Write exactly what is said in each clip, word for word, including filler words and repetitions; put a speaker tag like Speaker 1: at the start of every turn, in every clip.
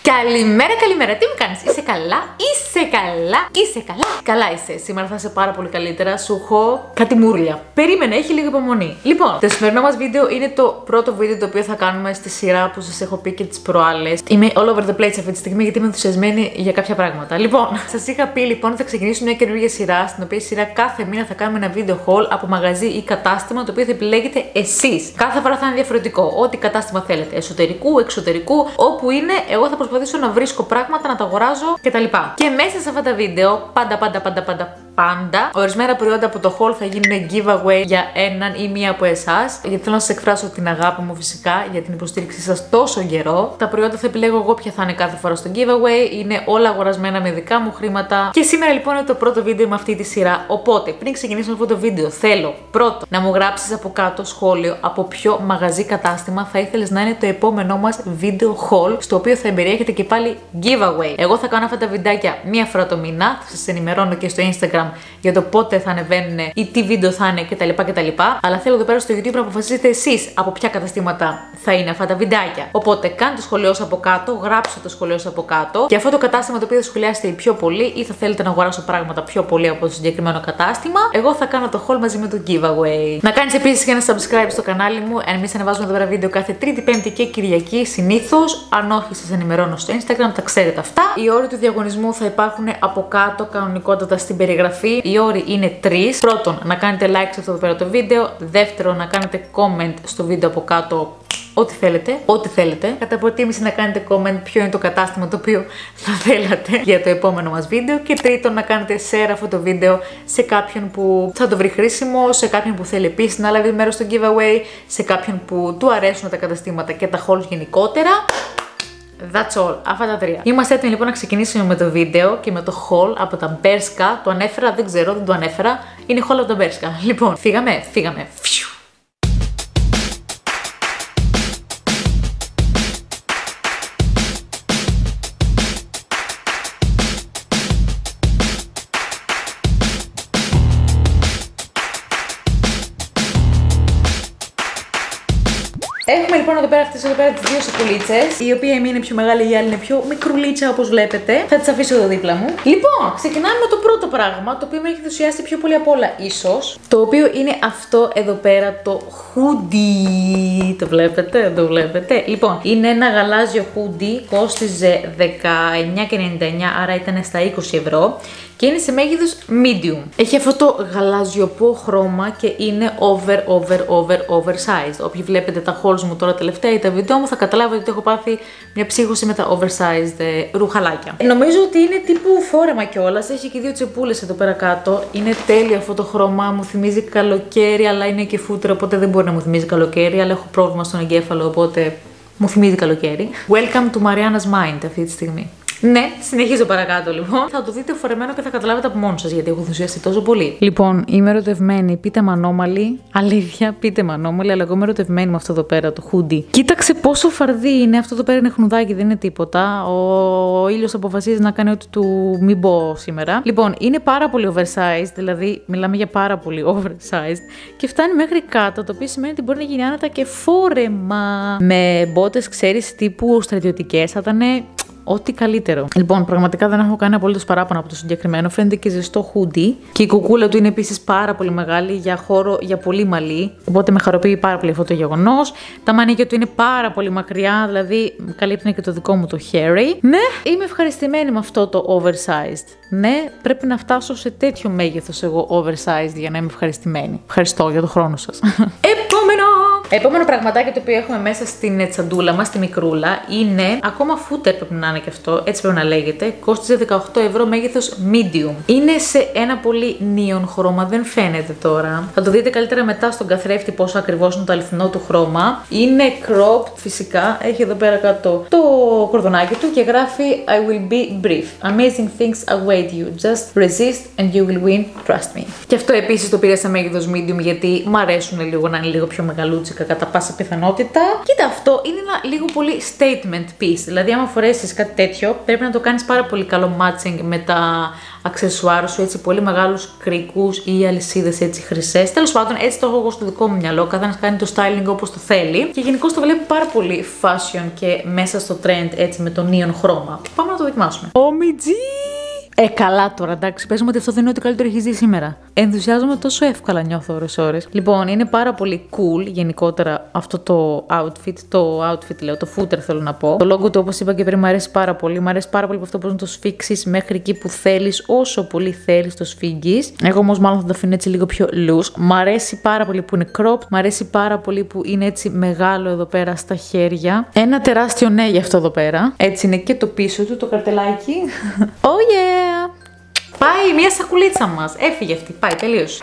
Speaker 1: Καλημέρα, καλημέρα. Τι μου κάνεις, είσαι καλά, είσαι καλά, είσαι καλά. Καλά είσαι. Σήμερα θα είσαι πάρα πολύ καλύτερα. Σου έχω κάτι μούρλια. Περίμενε, έχει λίγο υπομονή. Λοιπόν, το σημερινό μας βίντεο είναι το πρώτο βίντεο το οποίο θα κάνουμε στη σειρά που σας έχω πει και τις προάλλες. Είμαι all over the place αυτή τη στιγμή γιατί είμαι ενθουσιασμένη για κάποια πράγματα. Λοιπόν, σας είχα πει λοιπόν θα ξεκινήσουμε μια καινούργια σειρά, στην οποία σειρά κάθε μήνα θα κάνουμε ένα βίντεο haul από μαγαζί ή κατάστημα το οποίο θα επιλέγετε εσείς. Κάθε φορά θα είναι διαφορετικό. Ό,τι κατάστημα θέλετε. Εσωτερικού, εξωτερικού, όπου είναι, εγώ θα προσπαθήσω να βρίσκω πράγματα, να τα αγοράζω κτλ. Και μέσα σε αυτά τα βίντεο, πάντα, πάντα, πάντα, πάντα, πάντα, ορισμένα προϊόντα από το haul θα γίνουν giveaway για έναν ή μία από εσάς. Γιατί θέλω να σας εκφράσω την αγάπη μου φυσικά για την υποστήριξή σας τόσο καιρό. Τα προϊόντα θα επιλέγω εγώ ποια θα είναι κάθε φορά στο giveaway. Είναι όλα αγορασμένα με δικά μου χρήματα. Και σήμερα λοιπόν είναι το πρώτο βίντεο με αυτή τη σειρά. Οπότε πριν ξεκινήσουμε αυτό το βίντεο, θέλω πρώτο να μου γράψεις από κάτω σχόλιο από ποιο μαγαζί κατάστημα θα ήθελες να είναι το επόμενό μας βίντεο haul, στο οποίο θα εμπεριέχεται και πάλι giveaway. Εγώ θα κάνω αυτά τα βιντεάκια μία φορά το μήνα. Θα σας ενημερώνω και στο Instagram για το πότε θα ανεβαίνουν ή τι βίντεο θα είναι κτλ. κτλ. Αλλά θέλω εδώ πέρα στο YouTube να αποφασίσετε εσείς από ποια καταστήματα θα είναι αυτά τα βιντεάκια. Οπότε κάντε το σχολείο σας από κάτω, γράψτε το σχολείο σας από κάτω. Και αυτό το κατάστημα το οποίο θα σχολιάσετε πιο πολύ ή θα θέλετε να αγοράσω πράγματα πιο πολύ από το συγκεκριμένο κατάστημα, εγώ θα κάνω το haul μαζί με το giveaway. Να κάνεις επίσης και ένα subscribe στο κανάλι μου. Εμείς ανεβάζουμε εδώ πέρα βίντεο κάθε Τρίτη, Πέμπτη και Κυριακή συνήθως. Αν όχι, σας ενημερώνω στο Instagram, τα ξέρετε αυτά. Οι όροι του διαγωνισμού θα υπάρχουν από κάτω κανονικότατα στην περιγραφή. Οι όροι είναι τρεις. Πρώτον, να κάνετε like σε αυτό εδώ πέρα το βίντεο. Δεύτερον, να κάνετε comment στο βίντεο από κάτω. Ό,τι θέλετε, ό,τι θέλετε. Κατά προτίμηση να κάνετε comment ποιο είναι το κατάστημα το οποίο θα θέλατε για το επόμενο μας βίντεο. Και τρίτον, να κάνετε share αυτό το βίντεο σε κάποιον που θα το βρει χρήσιμο, σε κάποιον που θέλει επίσης να λάβει μέρος στο giveaway, σε κάποιον που του αρέσουν τα καταστήματα και τα hauls γενικότερα. That's all. Αυτά τα τρία. Είμαστε έτοιμοι λοιπόν να ξεκινήσουμε με το βίντεο και με το haul από τα Bershka. Το ανέφερα, δεν ξέρω, δεν το ανέφερα. Είναι haul από τα Bershka. Λοιπόν, φύγαμε, φύγαμε. Έχουμε λοιπόν εδώ πέρα αυτές εδώ πέρα τις δύο σακουλίτσες, η οποία η μία είναι πιο μεγάλη, η άλλη είναι πιο μικρουλίτσα όπως βλέπετε. Θα τις αφήσω εδώ δίπλα μου. Λοιπόν, ξεκινάμε με το πρώτο πράγμα, το οποίο με έχει ενθουσιάσει πιο πολύ απ' όλα ίσως. Το οποίο είναι αυτό εδώ πέρα το hoodie. Το βλέπετε, το βλέπετε. Λοιπόν, είναι ένα γαλάζιο hoodie, κόστιζε δεκαεννιά και ενενήντα εννιά, άρα ήταν στα είκοσι ευρώ. Και είναι σε μέγεθος medium. Έχει αυτό το γαλαζιοπό χρώμα και είναι over, over, over, oversized. Όποιοι βλέπετε τα hauls μου τώρα τελευταία ή τα βίντεο μου θα καταλάβετε ότι έχω πάθει μια ψύχωση με τα oversized ρουχαλάκια. Νομίζω ότι είναι τύπου φόρεμα κιόλας. Έχει και δύο τσεπούλες εδώ πέρα κάτω. Είναι τέλειο αυτό το χρώμα. Μου θυμίζει καλοκαίρι, αλλά είναι και φούτερο, οπότε δεν μπορεί να μου θυμίζει καλοκαίρι. Αλλά έχω πρόβλημα στον εγκέφαλο, οπότε μου θυμίζει καλοκαίρι. Welcome to Mariana's Mind αυτή τη στιγμή. Ναι, συνεχίζω παρακάτω λοιπόν. Θα το δείτε φορεμένο και θα καταλάβετε από μόνοι σας γιατί έχω ενθουσιαστεί τόσο πολύ. Λοιπόν, είμαι ερωτευμένη. Πείτε με ανώμαλη. Αλήθεια, πείτε με ανώμαλη, αλλά εγώ είμαι ερωτευμένη με αυτό εδώ πέρα το hoodie. Κοίταξε πόσο φαρδί είναι. Αυτό εδώ πέρα είναι χνουδάκι, δεν είναι τίποτα. Ο ήλιος αποφασίζει να κάνει ό,τι του μην πω σήμερα. Λοιπόν, είναι πάρα πολύ oversized, δηλαδή μιλάμε για πάρα πολύ oversized και φτάνει μέχρι κάτω, το οποίο σημαίνει ότι μπορεί να γίνει άνετα και φόρεμα. Με μπότες, ξέρεις, τύπου στρατιωτικές, θα ήταν ό,τι καλύτερο. Λοιπόν, πραγματικά δεν έχω κάνει απολύτως παράπονο από το συγκεκριμένο. Φαίνεται και ζεστό hoodie. Και η κουκούλα του είναι επίσης πάρα πολύ μεγάλη για χώρο για πολύ μαλλί. Οπότε με χαροποιεί πάρα πολύ αυτό το γεγονός. Τα μανίκια του είναι πάρα πολύ μακριά, δηλαδή καλύπτουν και το δικό μου το hairy. Ναι, είμαι ευχαριστημένη με αυτό το oversized. Ναι, πρέπει να φτάσω σε τέτοιο μέγεθος εγώ oversized για να είμαι ευχαριστημένη. Ευχαριστώ για το χρόνο σας. Επόμενο! Επόμενο πραγματάκι το οποίο έχουμε μέσα στην τσαντούλα μας, στη μικρούλα, είναι ακόμα footer πρέπει να είναι και αυτό, έτσι πρέπει να λέγεται. Κόστιζε δεκαοκτώ ευρώ, μέγεθος medium. Είναι σε ένα πολύ neon χρώμα, δεν φαίνεται τώρα. Θα το δείτε καλύτερα μετά στον καθρέφτη πόσο ακριβώς είναι το αληθινό του χρώμα. Είναι cropped φυσικά, έχει εδώ πέρα κάτω το κορδονάκι του και γράφει I will be brief. Amazing things await you. Just resist and you will win, trust me. Και αυτό επίσης το πήρα σε μέγεθος medium γιατί μου αρέσουν λίγο να είναι λίγο πιο μεγαλούτσικα μπλούζικα κατά πάσα πιθανότητα. Κοίτα, αυτό είναι ένα λίγο πολύ statement piece. Δηλαδή, άμα φορέσεις κάτι τέτοιο, πρέπει να το κάνεις πάρα πολύ καλό matching με τα αξεσουάρ σου, έτσι πολύ μεγάλους κρίκους ή αλυσίδες έτσι χρυσές. Τέλος πάντων, έτσι το έχω εγώ στο δικό μου μυαλό. Καθένας κάνει το styling όπως το θέλει. Και γενικώς το βλέπω πάρα πολύ fashion και μέσα στο trend έτσι με το neon χρώμα. Πάμε να το δοκιμάσουμε. Ομιτζή! Ε, καλά τώρα, εντάξει. Πες μου ότι αυτό δεν είναι ό,τι καλύτερο έχεις δει σήμερα. Ενθουσιάζομαι τόσο εύκολα, νιώθω ώρες-ώρες. Λοιπόν, είναι πάρα πολύ cool γενικότερα αυτό το outfit. Το outfit λέω, το footer θέλω να πω. Το logo του, όπως είπα και πριν, μου αρέσει πάρα πολύ. Μου αρέσει πάρα πολύ αυτό που να το σφίξεις μέχρι εκεί που θέλεις, όσο πολύ θέλεις το σφίγγεις. Εγώ όμως μάλλον θα το αφήνω έτσι λίγο πιο loose. Μ' αρέσει πάρα πολύ που είναι cropped. Μ' αρέσει πάρα πολύ που είναι έτσι μεγάλο εδώ πέρα στα χέρια. Ένα τεράστιο ναι για αυτό εδώ πέρα. Έτσι είναι και το πίσω του, το καρτελάκι. Oh yeah! Πάει μια σακουλίτσα μας. Έφυγε αυτή. Πάει, τελείωσε.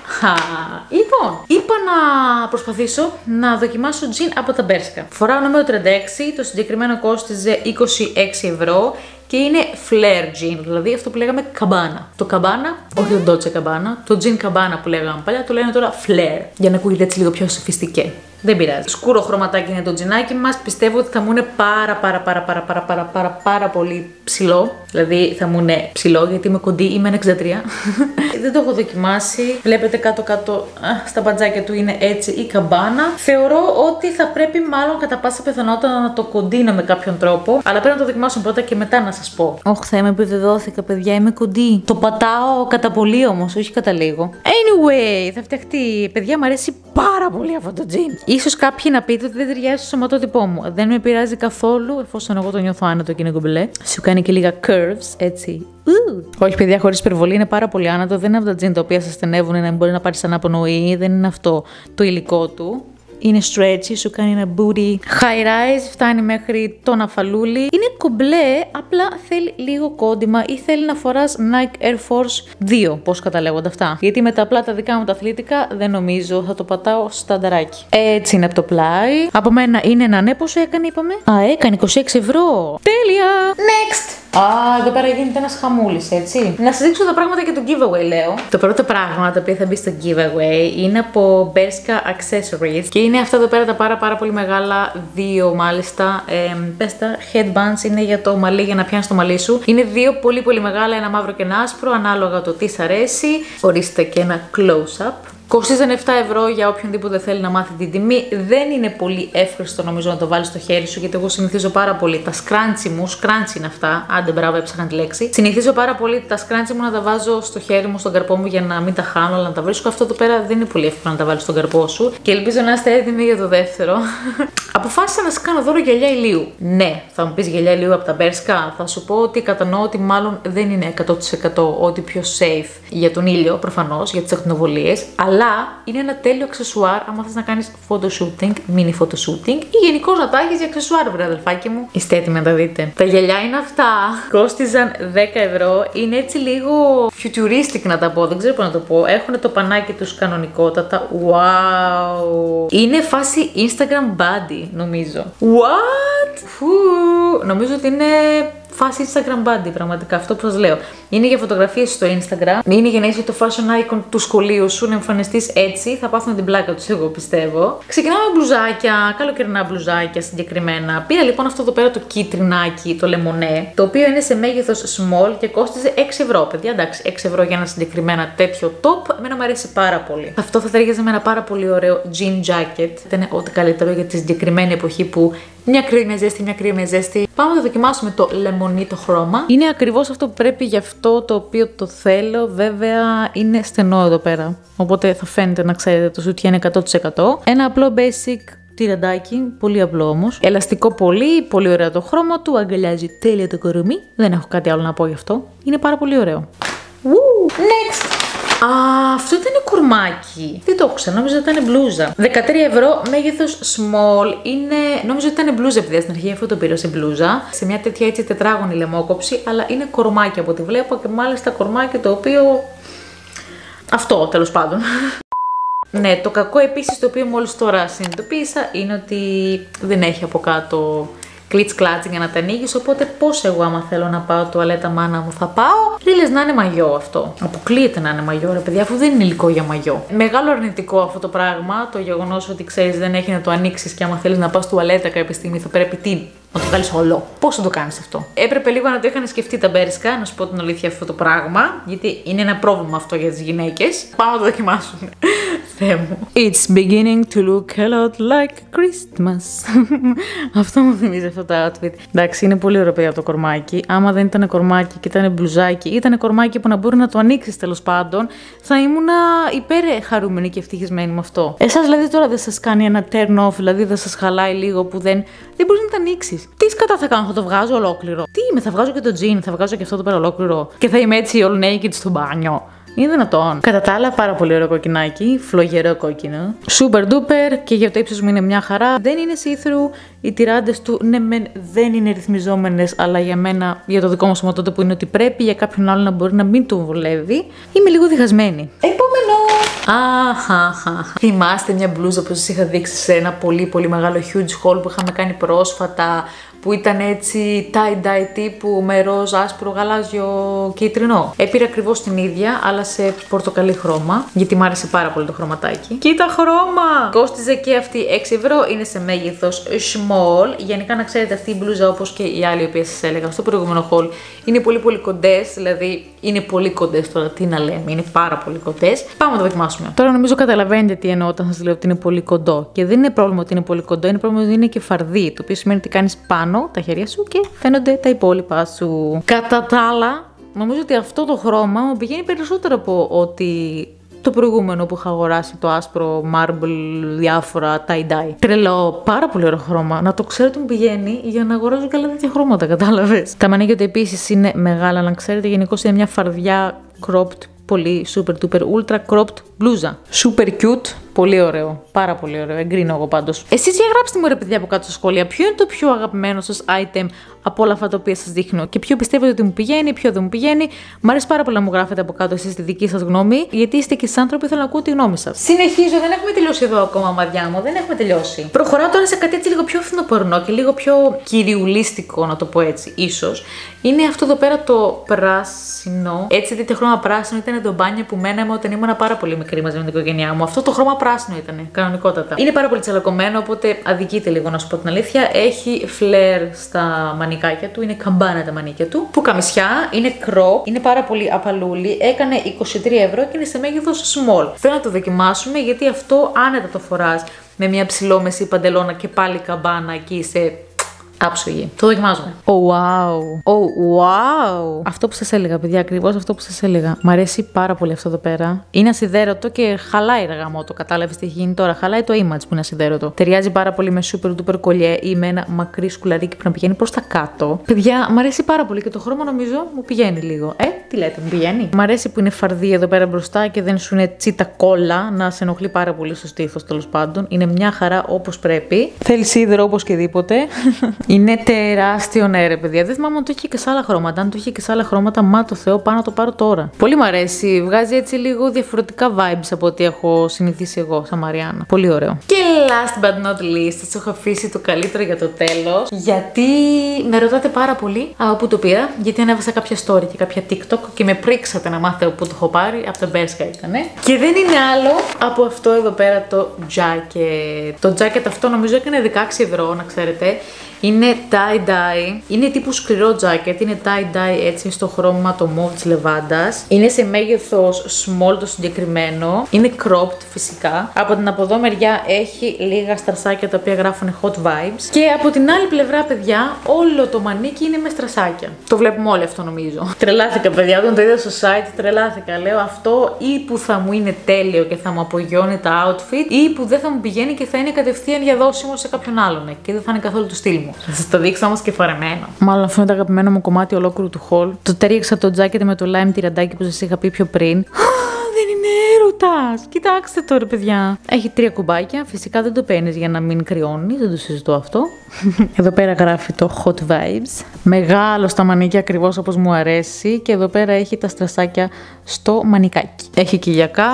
Speaker 1: Λοιπόν, είπα να προσπαθήσω να δοκιμάσω τζιν από τα Bershka. Φοράω νούμερο τριάντα έξι, το συγκεκριμένο κόστιζε είκοσι έξι ευρώ και είναι flare jean, δηλαδή αυτό που λέγαμε καμπάνα. Το καμπάνα, όχι το Dolce καμπάνα, το jean καμπάνα που λέγαμε παλιά, το λένε τώρα flare, για να ακούγεται έτσι λίγο πιο σοφιστικέ. Δεν πειράζει. Σκούρο χρωματάκι είναι το τζινάκι μας. Πιστεύω ότι θα μου είναι πάρα πάρα πάρα πάρα πάρα πάρα πάρα πάρα πολύ ψηλό. Δηλαδή θα μου είναι ψηλό γιατί είμαι κοντή, είμαι ένα εξήντα τρία. Δεν το έχω δοκιμάσει. Βλέπετε κάτω-κάτω στα μπατζάκια του είναι έτσι η καμπάνα. Θεωρώ ότι θα πρέπει μάλλον κατά πάσα πιθανότητα να το κοντίνω με κάποιον τρόπο. Αλλά πρέπει να το δοκιμάσω πρώτα και μετά να σας πω. Όχι, θα είμαι επιβεβαιώθηκα, παιδιά, είμαι κοντή. Το πατάω κατά πολύ όμως, όχι κατά λίγο. Anyway, θα φτιαχτεί. Παιδιά, μου αρέσει πάρα πολύ αυτό το jean. Ίσως κάποιοι να πείτε ότι δεν ταιριάζει στο σωματότυπό μου. Δεν με πειράζει καθόλου, εφόσον εγώ το νιώθω άνετο και είναι κομπλέ. Σου κάνει και λίγα curves, έτσι. Ου. Όχι, παιδιά, χωρίς υπερβολή, είναι πάρα πολύ άνετο. Δεν είναι από τα jean τα οποία σας στενεύουν να μπορεί να πάρει αναπνοή. Δεν είναι αυτό το υλικό του. Είναι stretchy, σου κάνει ένα booty high rise, φτάνει μέχρι τον αφαλούλι. Είναι κομπλέ, απλά θέλει λίγο κόντιμα ή θέλει να φοράς Nike Air Force δύο, πώς καταλέγονται αυτά. Γιατί με τα απλά τα δικά μου τα αθλητικά δεν νομίζω, θα το πατάω στανταράκι. Έτσι είναι από το πλάι. Από μένα είναι ένα ναι, πόσο έκανε είπαμε. Α, έκανε είκοσι έξι ευρώ. Τέλεια! Next! Α, εδώ πέρα γίνεται ένας χαμούλης, έτσι. Να σας δείξω τα πράγματα για το giveaway, λέω. Το πρώτο πράγμα το οποίο θα μπει στο giveaway είναι από Bershka Accessories και είναι αυτά εδώ πέρα τα πάρα πάρα πολύ μεγάλα, δύο μάλιστα. Ε, πες τα, headbands είναι για το μαλλί, για να πιάνεις το μαλλί σου. Είναι δύο πολύ πολύ μεγάλα, ένα μαύρο και ένα άσπρο, ανάλογα το τι σ' αρέσει. Ορίστε και ένα close-up. Κοστίζαν επτά ευρώ για οποιονδήποτε θέλει να μάθει την τιμή. Δεν είναι πολύ εύκολο νομίζω να το βάλει στο χέρι σου, γιατί εγώ συνηθίζω πάρα πολύ τα σκράντσι μου. Σκράντσι είναι αυτά. Άντε, μπράβο, έψαχνα τη λέξη. Συνηθίζω πάρα πολύ τα σκράντσι μου να τα βάζω στο χέρι μου, στον καρπό μου για να μην τα χάνω, αλλά να τα βρίσκω. Αυτό εδώ πέρα δεν είναι πολύ εύκολο να τα βάλει στον καρπό σου. Και ελπίζω να είστε έτοιμοι για το δεύτερο. Αποφάσισα να σα κάνω δώρο γυαλιά ηλίου. Ναι, θα μου πει γυαλιά ηλίου από τα Bershka. Θα σου πω ότι κατανοώ ότι μάλλον δεν είναι εκατό τοις εκατό ό,τι πιο safe για τον ήλιο, προφανώς, για τις ακτινοβολίες. Αλλά είναι ένα τέλειο αξεσουάρ άμα θες να κάνεις photoshooting, mini photoshooting ή γενικώς να τα έχεις για αξεσουάρ, βρε αδελφάκι μου. Είστε έτοιμοι να τα δείτε. Τα γυαλιά είναι αυτά. Κόστιζαν δέκα ευρώ. Είναι έτσι λίγο futuristic να τα πω, δεν ξέρω πώς να το πω. Έχουν το πανάκι τους κανονικότατα. Wow! Είναι φάση Instagram body, νομίζω. What? Φου. Νομίζω ότι είναι φάση Instagram body, πραγματικά αυτό που σας λέω. Είναι για φωτογραφίες στο Instagram, είναι για να είσαι το fashion icon του σχολείου σου, να εμφανιστείς έτσι, θα πάθουν την πλάκα τους, εγώ πιστεύω. Ξεκινάμε με μπλουζάκια, καλοκαιρινά μπλουζάκια συγκεκριμένα. Πήρα λοιπόν αυτό εδώ πέρα το κίτρινάκι, το λεμονέ, το οποίο είναι σε μέγεθος small και κόστιζε έξι ευρώ. Παιδιά, εντάξει, έξι ευρώ για ένα συγκεκριμένα τέτοιο top, εμένα μου αρέσει πάρα πολύ. Αυτό θα ταιριάζει με ένα πάρα πολύ ωραίο jean jacket. Ήταν ό,τι καλύτερο για τη συγκεκριμένη εποχή που μια κρύο, μια ζέστη, μια κρύο, μια ζέστη. Πάμε να το δοκιμάσουμε το λεμονί το χρώμα. Είναι ακριβώς αυτό που πρέπει για αυτό το οποίο το θέλω. Βέβαια είναι στενό εδώ πέρα. Οπότε θα φαίνεται να ξέρετε το σουτιέν είναι εκατό τοις εκατό. Ένα απλό basic τυραντάκι, πολύ απλό όμως. Ελαστικό πολύ, πολύ ωραίο το χρώμα του. Αγκαλιάζει τέλεια το κορμί. Δεν έχω κάτι άλλο να πω γι' αυτό. Είναι πάρα πολύ ωραίο. Woo! Next! Α, αυτό ήταν κουρμάκι. Τι το ήξερα, νόμιζα ότι ήταν μπλούζα. δεκατρία ευρώ, μέγεθος small. Είναι, νόμιζα ότι ήταν μπλούζα, επειδή στην αρχή αυτό το πήρα σε μπλούζα. Σε μια τέτοια έτσι τετράγωνη λαιμόκοψη, αλλά είναι κορμάκι από ό,τι βλέπω και μάλιστα κορμάκι το οποίο. Αυτό τέλος πάντων. Ναι, το κακό επίσης το οποίο μόλις τώρα συνειδητοποίησα είναι ότι δεν έχει από κάτω κλιτς κλάτσι για να τα ανοίγεις. Οπότε πώς εγώ, άμα θέλω να πάω τουαλέτα, μάνα μου, θα πάω. Ή λες να είναι μαγιό αυτό. Αποκλείεται να είναι μαγιό, ρε παιδιά, αφού δεν είναι υλικό για μαγιό. Μεγάλο αρνητικό αυτό το πράγμα, το γεγονός ότι ξέρεις δεν έχει να το ανοίξεις και άμα θέλεις να πας τουαλέτα κάποια στιγμή θα πρέπει τι. Να το βγάλεις όλο. Πώς θα το κάνεις αυτό? Έπρεπε λίγο να το είχαν σκεφτεί τα μπέρισκα, να σου πω την αλήθεια αυτό το πράγμα, γιατί είναι ένα πρόβλημα αυτό για τις γυναίκες. Πάμε να το δοκιμάσουμε. Θεέ μου. It's beginning to look a lot like Christmas. Αυτό μου θυμίζει αυτό το outfit. Εντάξει, είναι πολύ ωραίο παιδιά το κορμάκι. Άμα δεν ήταν κορμάκι και ήταν μπλουζάκι, ήταν κορμάκι που να μπορεί να το ανοίξει τέλος πάντων, θα ήμουν υπέρ χαρούμενη και ευτυχισμένη με αυτό. Εσάς δηλαδή τώρα δεν σας κάνει ένα turn off, δηλαδή δεν σας χαλάει λίγο που δεν, δεν μπορεί να το ανοίξει. Τι σκατά θα κάνω, θα το βγάζω ολόκληρο? Τι είμαι, θα βγάζω και το jean, θα βγάζω και αυτό το πέρα ολόκληρο και θα είμαι έτσι all naked στο μπάνιο? Είναι δυνατόν? Κατά τα άλλα, πάρα πολύ ωραίο κοκκινάκι, φλογερό κόκκινο. Super duper και για το ύψος μου είναι μια χαρά. Δεν είναι see-through. Οι τυράντες του, ναι, μεν δεν είναι ρυθμιζόμενες, αλλά για μένα, για το δικό μου σωματότυπο που είναι ότι πρέπει, για κάποιον άλλο να μπορεί να μην τον βολεύει. Είμαι λίγο διχασμένη. Επόμενο! Αχαχα. Θυμάστε μια μπλούζα που σας είχα δείξει σε ένα πολύ πολύ μεγάλο huge haul που είχαμε κάνει πρόσφατα, που ήταν έτσι tie-dye τύπου με ροζ, άσπρο, γαλάζιο, κίτρινο. Έπειρα ακριβώς την ίδια, αλλά σε πορτοκαλί χρώμα, γιατί μου άρεσε πάρα πολύ το χρωματάκι. Κοίτα χρώμα! Κόστιζε και αυτή έξι ευρώ, είναι σε μέγεθος small. Γενικά να ξέρετε, αυτή η μπλούζα, όπως και οι άλλοι, οι οποίες σας έλεγα στο προηγούμενο haul, είναι πολύ πολύ κοντές, δηλαδή είναι πολύ κοντές τώρα, τι να λέμε, είναι πάρα πολύ κοντές. Πάμε να το δοκιμάσουμε. Τώρα νομίζω καταλαβαίνετε τι εννοώ όταν σας λέω ότι είναι πολύ κοντό. Και δεν είναι πρόβλημα ότι είναι πολύ κοντό, είναι πρόβλημα ότι είναι και φαρδί, το οποίο σημαίνει ότι κάνεις πάνω τα χέρια σου και φαίνονται τα υπόλοιπα σου. Κατά τα άλλα, νομίζω ότι αυτό το χρώμα μου πηγαίνει περισσότερο από ότι το προηγούμενο που είχα αγοράσει, το άσπρο, marble, διάφορα, tie-dye. Τρελό, πάρα πολύ ωραίο χρώμα. Να το ξέρω ότι μου πηγαίνει για να αγοράζω καλά τέτοια χρώματα, κατάλαβες. Τα μανίκια του επίσης είναι μεγάλα, να ξέρετε, γενικώς είναι μια φαρδιά cropped, πολύ super duper ultra cropped μπλούζα. Super cute. Πολύ ωραίο. Πάρα πολύ ωραίο. Εγκρίνω εγώ πάντως. Εσείς για γράψτε μου ρε παιδιά από κάτω στα σχόλια, ποιο είναι το πιο αγαπημένο σας item από όλα αυτά τα οποία σας δείχνω και ποιο πιστεύετε ότι μου πηγαίνει, ποιο δεν μου πηγαίνει. Μ' αρέσει πάρα πολύ να μου γράφετε από κάτω εσείς τη δική σας γνώμη, γιατί είστε και εσείς άνθρωποι που θέλω να ακούω τη γνώμη σας. Συνεχίζω, δεν έχουμε τελειώσει εδώ ακόμα, μαδιά μου, δεν έχουμε τελειώσει. Προχωράω τώρα σε κάτι έτσι λίγο πιο φθινοπορεινό και λίγο πιο κυριουλίστικο, να το πω έτσι, ίσως. Είναι αυτό εδώ πέρα το πράσινο. Έτσι δείτε χρώμα πράσινο, ήταν το μπάνιο που μέναμε όταν ήμουν πάρα πολύ μικρή μαζί με την οικογένειά μου. Αυτό το χρώμα πράσινο ήταν, κανονικότατα. Είναι πάρα πολύ τσαλακωμένο, οπότε αδικείται λίγο να σου πω την αλήθεια. Έχει φλερ στα μανικάκια του, είναι καμπάνα τα μανίκια του. Που καμισιά, είναι κρό, είναι πάρα πολύ απαλούλη. Έκανε είκοσι τρία ευρώ και είναι σε μέγεθος small. Θέλω να το δοκιμάσουμε γιατί αυτό άνετα το φοράς με μια ψηλόμεση παντελώνα και πάλι καμπάνα εκεί σε άψογη. Το δοκιμάζουμε. Oh wow. Oh wow. Αυτό που σας έλεγα, παιδιά, ακριβώς αυτό που σας έλεγα. Μ' αρέσει πάρα πολύ αυτό εδώ πέρα. Είναι ασιδέρωτο και χαλάει ρε γαμό το. Κατάλαβες τι έχει γίνει τώρα. Χαλάει το image που είναι ασιδέρωτο. Ταιριάζει πάρα πολύ με super duper κολλιέ ή με ένα μακρύ σκουλαρίκι που να πηγαίνει προς τα κάτω. Παιδιά, μ' αρέσει πάρα πολύ και το χρώμα νομίζω μου πηγαίνει λίγο. Ε, τι λέτε, μου πηγαίνει. Μ' αρέσει που είναι φαρδί εδώ πέρα μπροστά και δεν σου είναι τσίτα κόλλα να σε ενοχλεί πάρα πολύ στο στήθος τέλος πάντων. Είναι μια χαρά όπως πρέπει. Θέλει σίδερο οπωσδήποτε. Είναι τεράστιο, ναι, ρε παιδιά. Δεν θυμάμαι αν το είχε και σε άλλα χρώματα. Αν το είχε και σε άλλα χρώματα, μα το Θεό, πάω να το πάρω τώρα. Πολύ μου αρέσει. Βγάζει έτσι λίγο διαφορετικά vibes από ό,τι έχω συνηθίσει εγώ, σαν Μαριάννα. Πολύ ωραίο. Και last but not least, σας έχω αφήσει το καλύτερο για το τέλος. Γιατί με ρωτάτε πάρα πολύ από πού το πήρα. Γιατί ανέβασα κάποια story και κάποια TikTok και με πρίξατε να μάθετε πού το έχω πάρει. Από τα Bershka ήτανε. Και δεν είναι άλλο από αυτό εδώ πέρα το jacket. Το jacket αυτό νομίζω έκανε δεκαέξι ευρώ, να ξέρετε. Είναι tie-dye, είναι τύπου σκληρό jacket, είναι tie-dye έτσι στο χρώμα το mauve της λεβάντας. Είναι σε μέγεθος small το συγκεκριμένο, είναι cropped φυσικά. Από την από εδώ μεριά έχει λίγα στρασάκια τα οποία γράφουν hot vibes. Και από την άλλη πλευρά, παιδιά, όλο το μανίκι είναι με στρασάκια. Το βλέπουμε όλοι αυτό νομίζω. Τρελάθηκα, παιδιά, όταν το είδα στο site, τρελάθηκα. Λέω αυτό ή που θα μου είναι τέλειο και θα μου απογειώνει τα outfit, ή που δεν θα μου πηγαίνει και θα είναι κατευθείαν διαδόσιμο σε κάποιον άλλον και δεν θα είναι καθόλου του στυλ μου. Θα σας το δείξω όμως και φορεμένο. Μάλλον αυτό είναι το αγαπημένο μου κομμάτι ολόκληρου του haul. Το τέριαξα το jacket με το lime τυραντάκι που σας είχα πει πιο πριν. Δεν είναι έρωτας! Κοιτάξτε τώρα, παιδιά. Έχει τρία κουμπάκια. Φυσικά δεν το παίρνεις για να μην κρυώνει. Δεν το συζητώ αυτό. Εδώ πέρα γράφει το hot vibes. Μεγάλο στα μανίκια ακριβώς όπως μου αρέσει. Και εδώ πέρα έχει τα στρασάκια στο μανικάκι. Έχει κοιλιακά.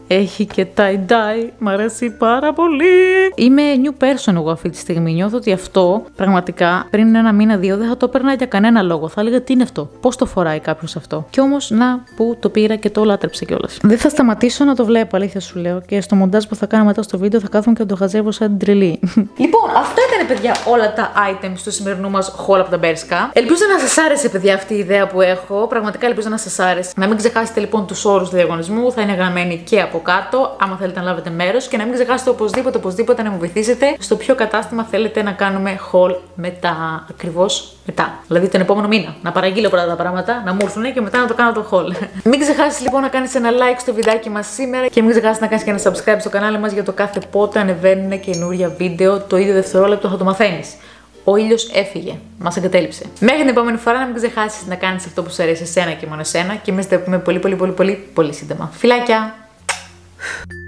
Speaker 1: Έχει και tie-dye. Μ' αρέσει πάρα πολύ. Είμαι new person εγώ αυτή τη στιγμή. Νιώθω ότι αυτό πραγματικά πριν ένα μήνα, δύο δεν θα το έπαιρνα για κανένα λόγο. Θα έλεγα τι είναι αυτό, πώς το φοράει κάποιος αυτό. Κι όμως να που το πήρα και το λάτρεψε κιόλας. Δεν θα σταματήσω να το βλέπω, αλήθεια σου λέω. Και στο μοντάζ που θα κάνω μετά στο βίντεο θα κάθομαι και το χαζεύω σαν τρελή. Λοιπόν, αυτά ήταν παιδιά όλα τα items του σημερινού μας haul από τα Bershka. Ελπίζω να σας άρεσε, παιδιά, αυτή η ιδέα που έχω. Πραγματικά ελπίζω να σας άρεσε. Να μην ξεχάσετε λοιπόν τους όρους του διαγωνισμού, θα είναι γραμμένοι και από κάτω, άμα θέλετε να λάβετε μέρος. Και να μην ξεχάσετε οπωσδήποτε, οπωσδήποτε να μου βοηθήσετε στο ποιο κατάστημα θέλετε να κάνουμε haul μετά. Ακριβώς μετά. Δηλαδή τον επόμενο μήνα. Να παραγγείλω πρώτα τα πράγματα, να μου έρθουν και μετά να το κάνω το haul. Μην ξεχάσεις λοιπόν να κάνεις ένα like στο βιντεάκι μας σήμερα και μην ξεχάσεις να κάνεις και ένα subscribe στο κανάλι μας για το κάθε πότε ανεβαίνουν καινούρια βίντεο. Το ίδιο δευτερόλεπτο θα το μαθαίνεις. Ο ήλιος έφυγε. Μας εγκατέλειψε. Μέχρι την επόμενη φορά να μην ξεχάσεις να κάνεις αυτό που σου αρέσει εσένα και μόνο εσένα και εμείς θα τα πούμε πολύ πολύ πολύ πολύ πολύ σύντομα. Φιλάκια!